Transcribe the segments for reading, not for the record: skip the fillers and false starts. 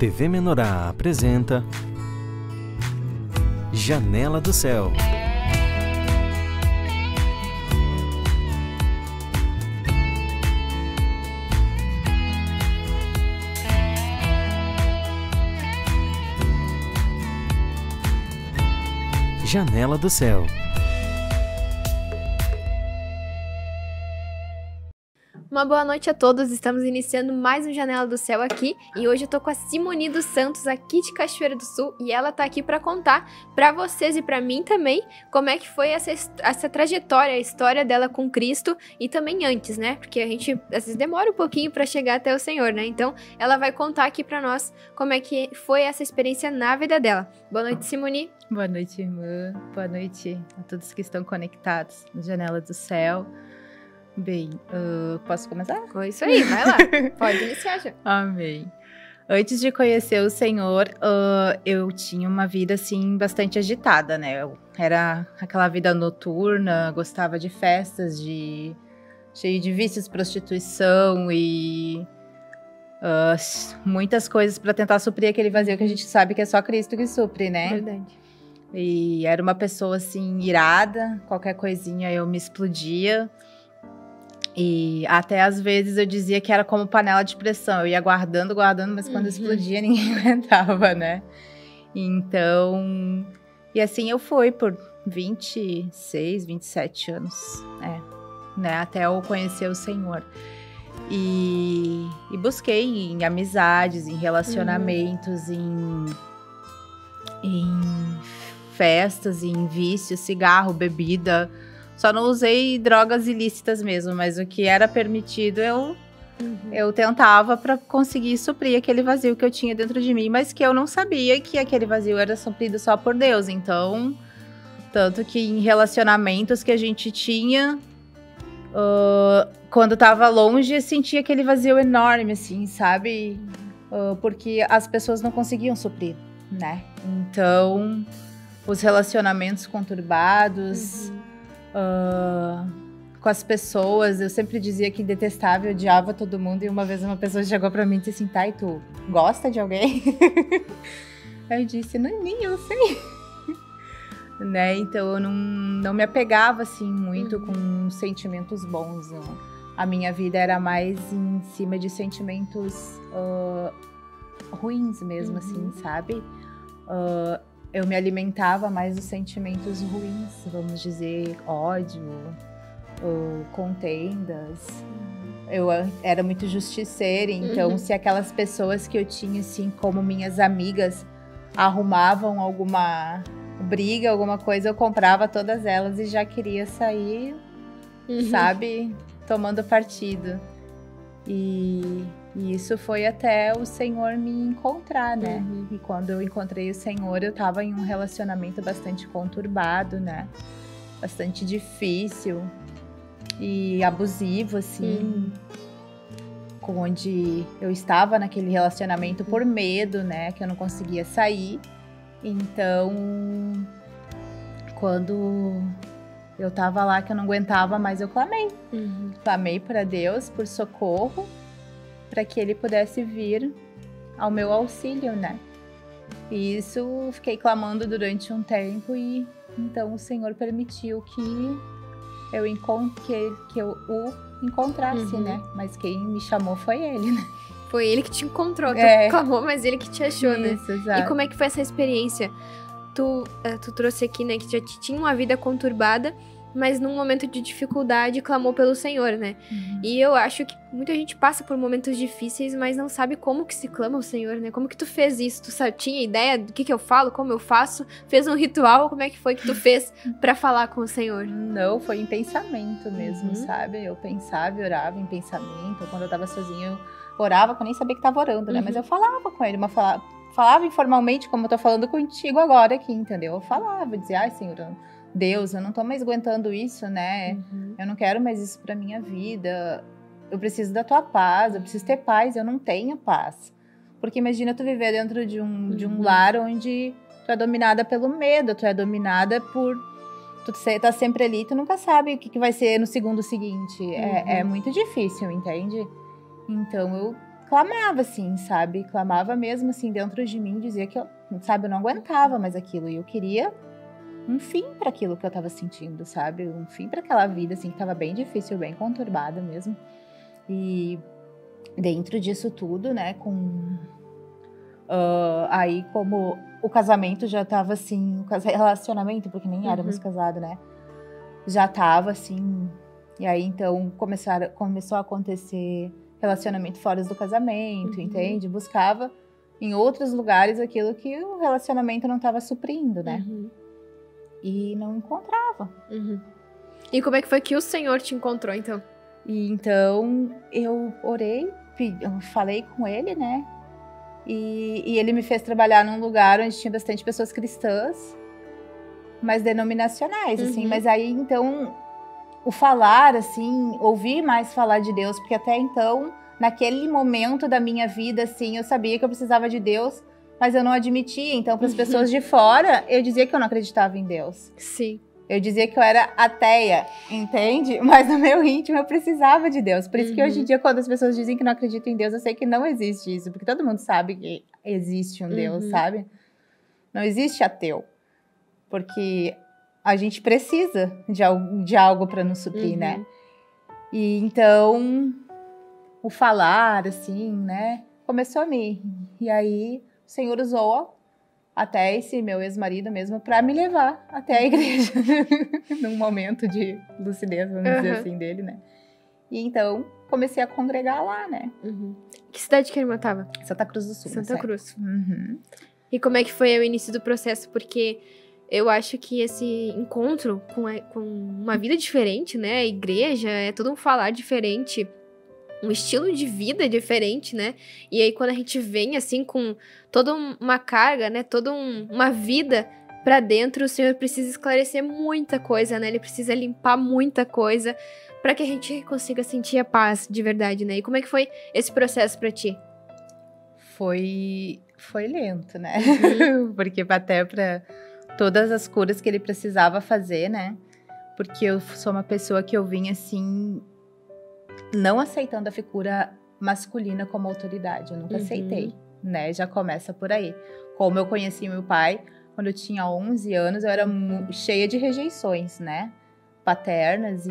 TV Menorá apresenta Janela do Céu. Janela do Céu. Uma boa noite a todos, estamos iniciando mais um Janela do Céu aqui e hoje eu tô com a Simoni dos Santos aqui de Cachoeira do Sul e ela tá aqui pra contar pra vocês e pra mim também como é que foi essa trajetória, a história dela com Cristo e também antes, né? Porque a gente às vezes demora um pouquinho pra chegar até o Senhor, né? Então ela vai contar aqui pra nós como é que foi essa experiência na vida dela. Boa noite, Simoni. Boa noite, irmã. Boa noite a todos que estão conectados no Janela do Céu. Bem, posso começar? É isso aí, vai lá. Pode iniciar já. Amém. Antes de conhecer o Senhor, eu tinha uma vida, assim, bastante agitada, né? Era aquela vida noturna, gostava de festas, cheio de vícios, prostituição e muitas coisas para tentar suprir aquele vazio que a gente sabe que é só Cristo que supre, né? Verdade. E era uma pessoa, assim, irada, qualquer coisinha eu me explodia. E até às vezes eu dizia que era como panela de pressão. Eu ia guardando, mas quando explodia ninguém aguentava, né? Então... E assim eu fui por 26, 27 anos, né? Até eu conhecer o Senhor. E busquei em amizades, em relacionamentos, em festas, em vícios, cigarro, bebida... Só não usei drogas ilícitas mesmo, mas o que era permitido eu tentava para conseguir suprir aquele vazio que eu tinha dentro de mim, mas que eu não sabia que aquele vazio era suprido só por Deus. Então, tanto que em relacionamentos que a gente tinha, quando tava longe, eu sentia aquele vazio enorme, assim, sabe? Porque as pessoas não conseguiam suprir, né? Então, os relacionamentos conturbados... com as pessoas, eu sempre dizia que detestava, eu odiava todo mundo, e uma vez uma pessoa chegou pra mim e disse assim, tá, e tu gosta de alguém? Aí eu disse, não, nem eu sei. Né, então eu não me apegava assim muito com sentimentos bons, não. A minha vida era mais em cima de sentimentos ruins mesmo, assim, sabe? Eu me alimentava mais dos sentimentos ruins, vamos dizer, ódio, contendas. Eu era muito justiceira, então se aquelas pessoas que eu tinha, assim, como minhas amigas, arrumavam alguma briga, alguma coisa, eu comprava todas elas e já queria sair, sabe, tomando partido. E isso foi até o Senhor me encontrar, né? E quando eu encontrei o Senhor, eu tava em um relacionamento bastante conturbado, né? Bastante difícil e abusivo, assim. Onde eu estava naquele relacionamento por medo, né? Que eu não conseguia sair. Então, quando eu tava lá que eu não aguentava mais, eu clamei. Clamei para Deus por socorro, para que Ele pudesse vir ao meu auxílio, né? E isso fiquei clamando durante um tempo e então o Senhor permitiu que eu o encontrasse, né? Mas quem me chamou foi Ele, né? Foi Ele que te encontrou, tu clamou, mas Ele que te achou, né? Isso, exato. E como é que foi essa experiência? Tu trouxe aqui, né, que já tinha uma vida conturbada, mas num momento de dificuldade clamou pelo Senhor, né? E eu acho que muita gente passa por momentos difíceis, mas não sabe como que se clama ao Senhor, né? Como que tu fez isso? Tu tinha ideia do que eu falo, como eu faço? Fez um ritual? Como é que foi que tu fez pra falar com o Senhor? Não, foi em pensamento mesmo, sabe? Eu pensava e orava em pensamento. Quando eu tava sozinha, eu orava, que eu nem sabia que tava orando, né? Mas eu falava com Ele, falava informalmente, como eu tô falando contigo agora aqui, entendeu? Eu falava, dizia, ai, Senhor, Deus, eu não tô mais aguentando isso, né? Eu não quero mais isso pra minha vida. Eu preciso da tua paz, eu preciso ter paz, eu não tenho paz. Porque imagina tu viver dentro de um lar onde tu é dominada pelo medo, tu é dominada por... Tu tá sempre ali, tu nunca sabe o que vai ser no segundo seguinte. É muito difícil, entende? Então eu clamava, assim, sabe? Clamava mesmo, assim, dentro de mim, dizia que eu, sabe, eu não aguentava mais aquilo. E eu queria um fim para aquilo que eu tava sentindo, sabe? Um fim para aquela vida, assim, que tava bem difícil, bem conturbada mesmo. E dentro disso tudo, né, aí como o casamento já tava assim, o relacionamento, porque nem éramos casados, né, já tava assim, e aí então começou a acontecer relacionamento fora do casamento, entende? Buscava em outros lugares aquilo que o relacionamento não tava suprindo, né, e não encontrava. E como é que foi que o Senhor te encontrou, então? E então eu orei, eu falei com ele, né? E ele me fez trabalhar num lugar onde tinha bastante pessoas cristãs, mas denominacionais, assim. Mas aí, então, o falar, assim, ouvir mais falar de Deus, porque até então, naquele momento da minha vida, assim, eu sabia que eu precisava de Deus, mas eu não admitia. Então, para as pessoas de fora, eu dizia que eu não acreditava em Deus. Sim. Eu dizia que eu era ateia, entende? Mas no meu íntimo eu precisava de Deus. Por isso que hoje em dia, quando as pessoas dizem que não acreditam em Deus, eu sei que não existe isso. Porque todo mundo sabe que existe um Deus, sabe? Não existe ateu. Porque a gente precisa de algo para nos suprir, né? E então, o falar, assim, né? Começou a mim. E aí, o Senhor usou até esse meu ex-marido mesmo para me levar até a igreja num momento de lucidez, vamos dizer assim, dele, né? E então comecei a congregar lá, né? Que cidade que a irmã tava? Santa Cruz do Sul. Santa Cruz. E como é que foi o início do processo? Porque eu acho que esse encontro com uma vida diferente, né? A igreja é todo um falar diferente, um estilo de vida diferente, né? E aí, quando a gente vem, assim, com toda uma carga, né? Toda uma vida pra dentro, o Senhor precisa esclarecer muita coisa, né? Ele precisa limpar muita coisa pra que a gente consiga sentir a paz de verdade, né? E como é que foi esse processo pra ti? Foi lento, né? Porque até pra todas as curas que ele precisava fazer, né? Porque eu sou uma pessoa que eu vim, assim, não aceitando a figura masculina como autoridade. Eu nunca aceitei, né? Já começa por aí. Como eu conheci meu pai, quando eu tinha 11 anos, eu era cheia de rejeições, né? Paternas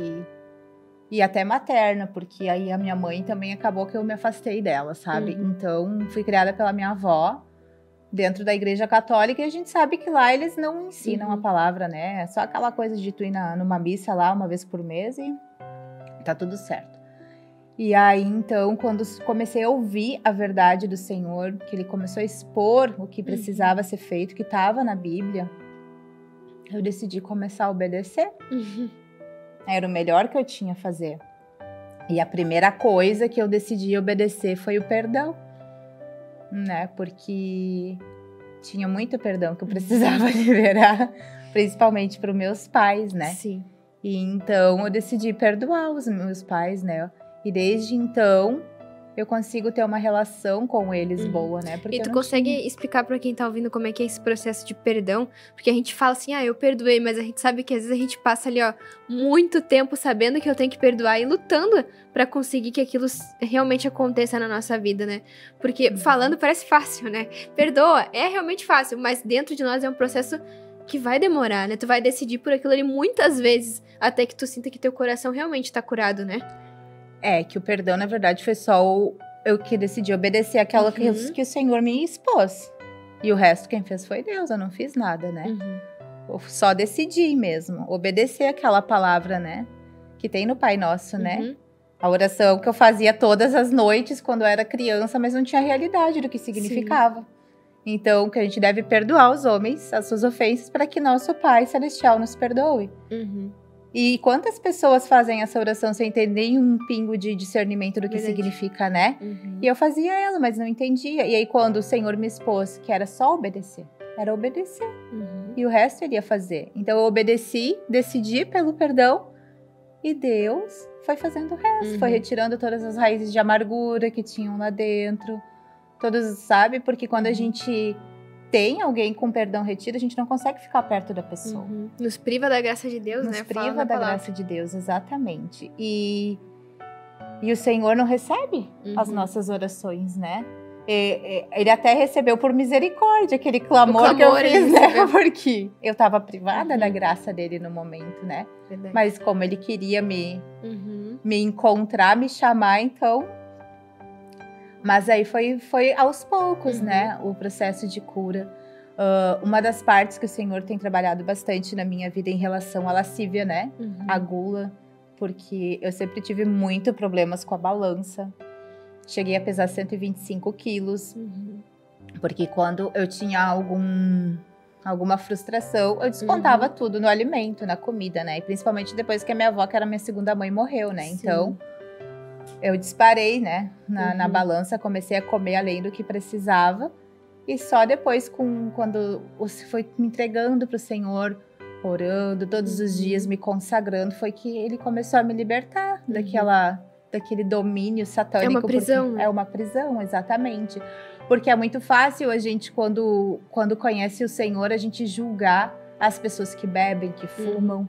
e até materna, porque aí a minha mãe também acabou que eu me afastei dela, sabe? Então, fui criada pela minha avó, dentro da igreja católica, e a gente sabe que lá eles não ensinam a palavra, né? É só aquela coisa de tu ir numa missa lá uma vez por mês e tá tudo certo. E aí, então, quando comecei a ouvir a verdade do Senhor, que ele começou a expor o que precisava ser feito, que estava na Bíblia, eu decidi começar a obedecer. Era o melhor que eu tinha a fazer. E a primeira coisa que eu decidi obedecer foi o perdão, né? Porque tinha muito perdão que eu precisava liberar, principalmente para os meus pais, né? Sim. E então eu decidi perdoar os meus pais, né? E desde então eu consigo ter uma relação com eles boa, né? Porque e tu consegue explicar pra quem tá ouvindo como é que é esse processo de perdão? Porque a gente fala assim, eu perdoei, mas a gente sabe que às vezes a gente passa ali, muito tempo sabendo que eu tenho que perdoar e lutando pra conseguir que aquilo realmente aconteça na nossa vida, né? Porque falando parece fácil, né? Perdoa, é realmente fácil, mas dentro de nós é um processo que vai demorar, né? Tu vai decidir por aquilo ali muitas vezes, até que tu sinta que teu coração realmente tá curado, né? É, que o perdão, na verdade, foi só eu que decidi obedecer aquela que o Senhor me expôs. E o resto quem fez foi Deus, eu não fiz nada, né? Eu só decidi mesmo, obedecer aquela palavra, né? Que tem no Pai Nosso, né? A oração que eu fazia todas as noites quando eu era criança, mas não tinha realidade do que significava. Sim. Então, que a gente deve perdoar os homens, as suas ofensas, para que nosso Pai Celestial nos perdoe. E quantas pessoas fazem essa oração sem ter nenhum pingo de discernimento do que significa, né? E eu fazia ela, mas não entendia. E aí, quando o Senhor me expôs que era só obedecer, era obedecer. E o resto ele ia fazer. Então, eu obedeci, decidi pelo perdão, e Deus foi fazendo o resto. Foi retirando todas as raízes de amargura que tinham lá dentro. Todos, sabe? Porque quando a gente tem alguém com perdão retido, a gente não consegue ficar perto da pessoa. Nos priva da graça de Deus, né? Nos priva da graça de Deus, exatamente. E E o Senhor não recebe as nossas orações, né? Ele até recebeu por misericórdia aquele clamor que eu fiz, né? Porque eu estava privada da graça dele no momento, né? Verdade. Mas como ele queria me encontrar, me chamar, então... Mas aí foi aos poucos, né? O processo de cura. Uma das partes que o Senhor tem trabalhado bastante na minha vida em relação à lascívia, né? A gula. Porque eu sempre tive muito problemas com a balança. Cheguei a pesar 125 quilos. Porque quando eu tinha alguma frustração, eu descontava tudo no alimento, na comida, né? E principalmente depois que a minha avó, que era minha segunda mãe, morreu, né? Sim. Então, eu disparei, né? Na balança, comecei a comer além do que precisava. E só depois, quando você foi me entregando para o Senhor, orando todos os dias, me consagrando, foi que ele começou a me libertar daquele domínio satânico. É uma prisão, né? É uma prisão, exatamente. Porque é muito fácil a gente, quando conhece o Senhor, a gente julgar as pessoas que bebem, que fumam.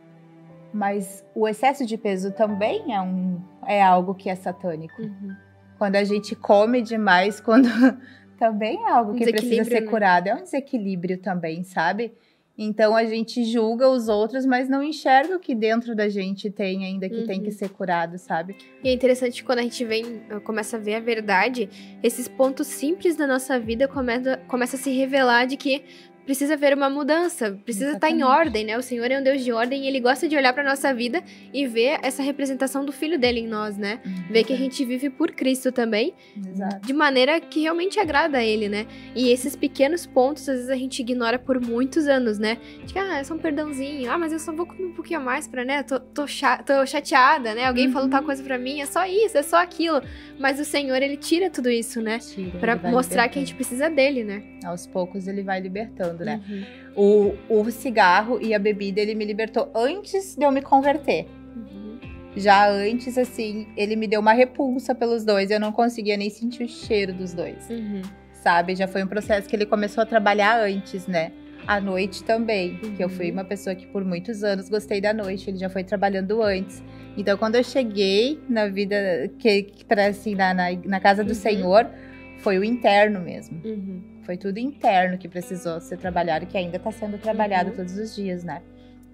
Mas o excesso de peso também é algo que é satânico. Quando a gente come demais, também é algo que precisa ser curado. É um desequilíbrio também, sabe? Então a gente julga os outros, mas não enxerga o que dentro da gente tem ainda que tem que ser curado, sabe? E é interessante quando a gente começa a ver a verdade, esses pontos simples da nossa vida começa a se revelar de que precisa haver uma mudança, precisa estar em ordem, né? O Senhor é um Deus de ordem e Ele gosta de olhar para nossa vida e ver essa representação do Filho dele em nós, né? Ver que a gente vive por Cristo também, de maneira que realmente agrada a Ele, né? E esses pequenos pontos, às vezes a gente ignora por muitos anos, né? De que, é só um perdãozinho, mas eu só vou comer um pouquinho a mais pra, né? Tô chateada, né? Alguém falou tal coisa pra mim, é só isso, é só aquilo. Mas o Senhor, Ele tira tudo isso, né? Pra mostrar que a gente precisa dele, né? Aos poucos Ele vai libertando, né? O cigarro e a bebida, ele me libertou antes de eu me converter. Já antes, assim, ele me deu uma repulsa pelos dois. Eu não conseguia nem sentir o cheiro dos dois. Sabe? Já foi um processo que ele começou a trabalhar antes, né? À noite também. Que eu fui uma pessoa que por muitos anos gostei da noite. Ele já foi trabalhando antes. Então, quando eu cheguei na vida, assim, na casa do Senhor, foi o interno mesmo. Foi tudo interno que precisou ser trabalhado, que ainda está sendo trabalhado todos os dias, né?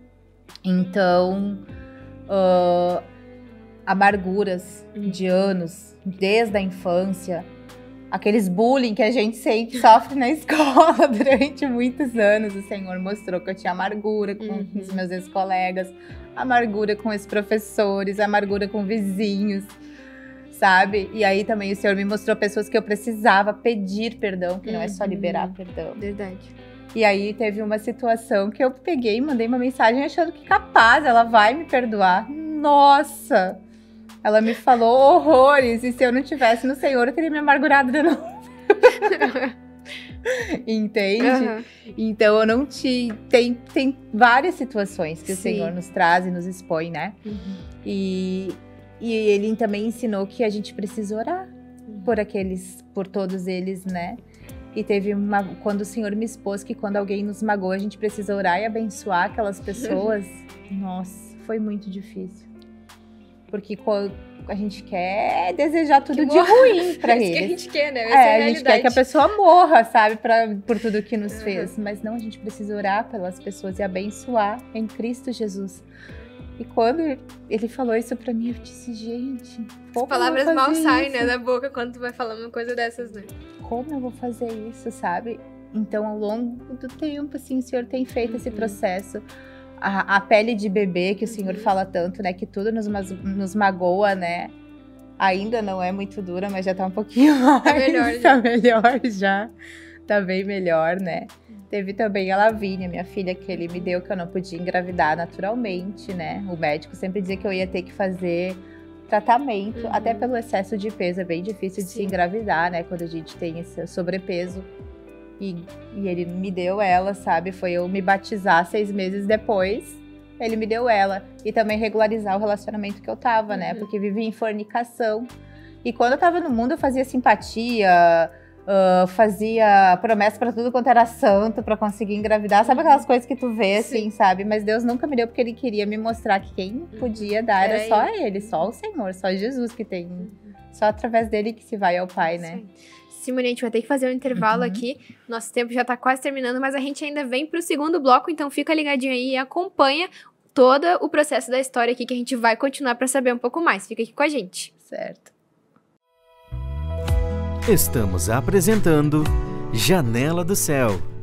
Então, amarguras de anos, desde a infância, aqueles bullying que a gente sempre sofre na escola durante muitos anos, o Senhor mostrou que eu tinha amargura com os meus ex-colegas, amargura com os professores, amargura com vizinhos, sabe? E aí também o Senhor me mostrou pessoas que eu precisava pedir perdão, que não é só liberar perdão. Verdade. E aí teve uma situação que eu peguei e mandei uma mensagem achando que capaz, ela vai me perdoar. Nossa! Ela me falou horrores, e se eu não tivesse no Senhor, eu teria me amargurado de novo. Entende? Então eu não tem várias situações que o Senhor nos traz e nos expõe, né? E ele também ensinou que a gente precisa orar por todos eles, né? E teve quando o Senhor me expôs que quando alguém nos magoa, a gente precisa orar e abençoar aquelas pessoas. Nossa, foi muito difícil. Porque a gente quer desejar tudo de ruim pra eles. É isso que a gente quer, né? Essa é a gente quer que a pessoa morra, sabe? Por tudo que nos fez. Mas não, a gente precisa orar pelas pessoas e abençoar em Cristo Jesus. E quando ele falou isso pra mim, eu disse, gente... As palavras mal saem, né, da boca quando tu vai falar uma coisa dessas, né? Como eu vou fazer isso, sabe? Então, ao longo do tempo, assim, o Senhor tem feito esse processo. A pele de bebê, que o Senhor fala tanto, né? Que tudo nos magoa, né? Ainda não é muito dura, mas já tá um pouquinho mais. Tá melhor já. Tá melhor já. Tá bem melhor, né? Teve também a Lavínia, minha filha, que ele me deu, que eu não podia engravidar naturalmente, né? O médico sempre dizia que eu ia ter que fazer tratamento, até pelo excesso de peso. É bem difícil de se engravidar, né? Quando a gente tem esse sobrepeso. E ele me deu ela, sabe? Foi eu me batizar 6 meses depois, ele me deu ela. E também regularizar o relacionamento que eu tava, né? Porque vivia em fornicação. E quando eu tava no mundo, eu fazia simpatia, fazia promessa pra tudo quanto era santo pra conseguir engravidar. Sabe aquelas coisas que tu vê, assim, sabe? Mas Deus nunca me deu porque Ele queria me mostrar que quem podia dar era só Ele, só o Senhor, só Jesus que tem. Só através dele que se vai ao Pai, né? Simone, a gente vai ter que fazer um intervalo aqui. Nosso tempo já tá quase terminando, mas a gente ainda vem pro segundo bloco, então fica ligadinho aí e acompanha todo o processo da história aqui que a gente vai continuar pra saber um pouco mais. Fica aqui com a gente. Certo. Estamos apresentando Janela do Céu.